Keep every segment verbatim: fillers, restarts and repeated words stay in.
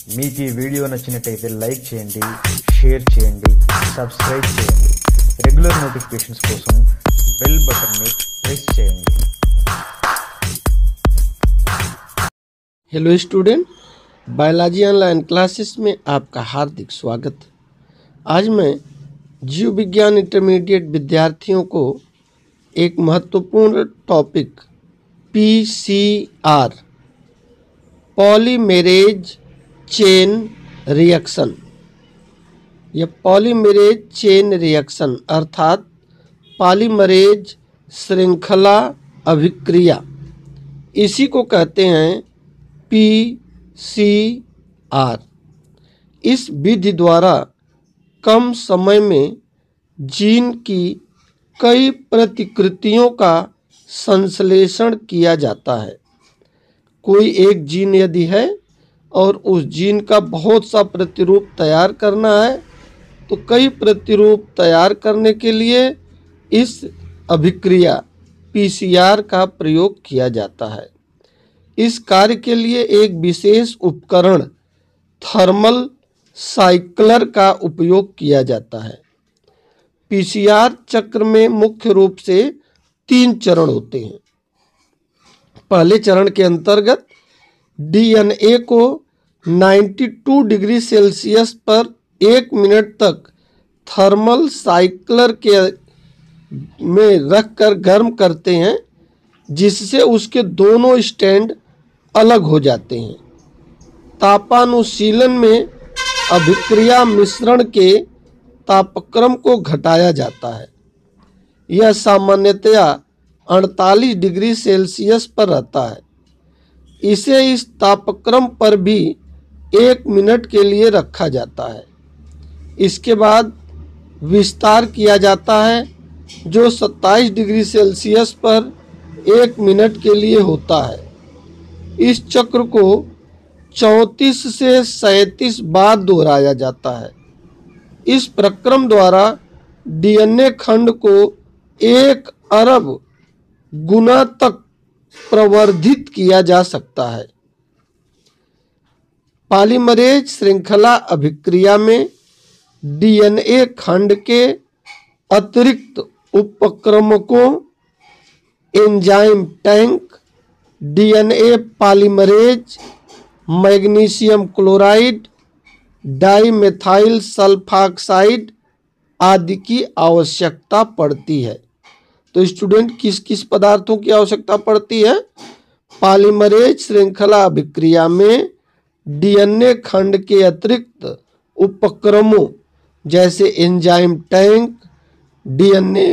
మీకు ఈ వీడియో నచ్చినట్లయితే లైక్ చేయండి, షేర్ చేయండి, సబ్స్క్రైబ్ చేయండి. రెగ్యులర్ నోటిఫికేషన్స్ కోసం బెల్ బటన్ని ప్రెస్ చేయండి. Hello student, biology online classes में आपका हार्दिक स्वागत। आज मैं जीव विज्ञान इंटरमीडिएट विद्यार्थियों को एक महत्वपूर्ण topic PCR polymerase chain reaction या पॉलीमेरेज चेन रिएक्शन अर्थात पॉलीमरेज श्रृंखला अभिक्रिया, इसी को कहते हैं पी सी आर। इस विधि द्वारा कम समय में जीन की कई प्रतिकृतियों का संश्लेषण किया जाता है। कोई एक जीन यदि है और उस जीन का बहुत सा प्रतिरूप तैयार करना है तो कई प्रतिरूप तैयार करने के लिए इस अभिक्रिया पी सी आर का प्रयोग किया जाता है। इस कार्य के लिए एक विशेष उपकरण थर्मल साइक्लर का उपयोग किया जाता है। पी सी आर चक्र में मुख्य रूप से तीन चरण होते हैं। पहले चरण के अंतर्गत डीएनए को बानवे डिग्री सेल्सियस पर एक मिनट तक थर्मल साइक्लर के में रखकर गर्म करते हैं, जिससे उसके दोनों स्टैंड अलग हो जाते हैं। तापानुशीलन में अभिक्रिया मिश्रण के तापक्रम को घटाया जाता है। यह सामान्यतया अड़तालीस डिग्री सेल्सियस पर रहता है। इसे इस तापक्रम पर भी एक मिनट के लिए रखा जाता है। इसके बाद विस्तार किया जाता है, जो सत्ताईस डिग्री सेल्सियस पर एक मिनट के लिए होता है। इस चक्र को चौंतीस से सैंतीस बार दोहराया जाता है। इस प्रक्रम द्वारा डीएनए खंड को एक अरब गुना तक प्रवर्धित किया जा सकता है। पॉलीमरेज श्रृंखला अभिक्रिया में डीएनए खंड के अतिरिक्त उपक्रमकों enzyme tank, DNA polymerase, magnesium chloride, dimethyl sulfoxide आदि की आवश्यकता पड़ती है। तो स्टूडेंट, किस किस पदार्थों की आवश्यकता पड़ती है? पॉलीमरेज श्रृंखला अभिक्रिया में डीएनए खंड के अतिरिक्त उपक्रमों जैसे enzyme tank, DNA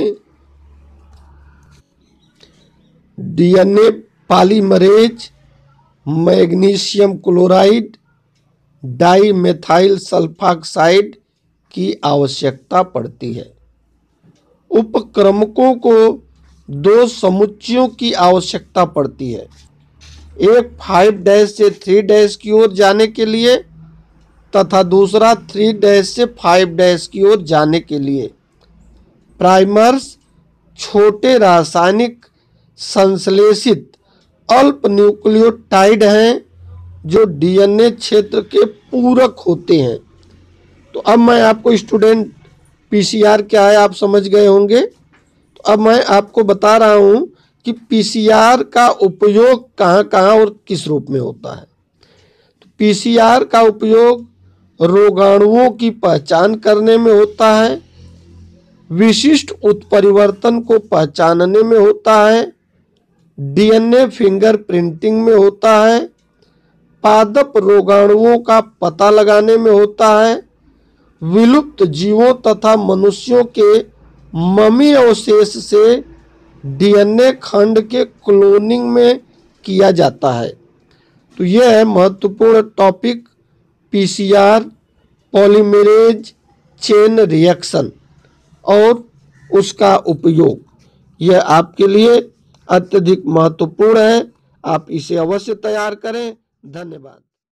DNA polymerase, magnesium chloride, dimethyl sulfoxide की आवश्यकता पड़ती है। उपक्रमकों को दो समुच्चयों की आवश्यकता पड़ती है, एक फाइव डैश से थ्री डैश की ओर जाने के लिए तथा दूसरा थ्री डैश से फाइव डैश की ओर जाने के लिए। प्राइमर्स छोटे रासायनिक संश्लेषित अल्प न्यूक्लियोटाइड हैं जो डीएनए क्षेत्र के पूरक होते हैं। तो अब मैं आपको स्टूडेंट पीसीआर क्या है आप समझ गए होंगे। तो अब मैं आपको बता रहा हूं कि पीसीआर का उपयोग कहां कहां और किस रूप में होता है। तो पीसीआर का उपयोग रोगाणुओं की पहचान करने में होता है, विशिष्ट उत्परिवर्तन को पहचानने में होता है, डीएनए फिंगरप्रिंटिंग में होता है, पादप रोगाणुओं का पता लगाने में होता है, विलुप्त जीवों तथा मनुष्यों के ममी अवशेष से डीएनए खंड के क्लोनिंग में किया जाता है। तो यह है महत्वपूर्ण topic PCR polymerase chain reaction और उसका उपयोग। यह आपके लिए अत्यधिक महत्वपूर्ण है, आप इसे अवश्य तैयार करें। धन्यवाद।